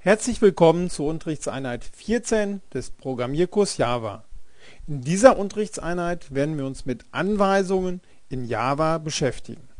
Herzlich willkommen zur Unterrichtseinheit 14 des Programmierkurs Java. In dieser Unterrichtseinheit werden wir uns mit Anweisungen in Java beschäftigen.